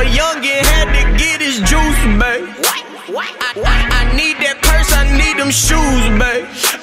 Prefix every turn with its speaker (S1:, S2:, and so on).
S1: youngin' had to get his juice, babe. I need that purse, I need them shoes, babe.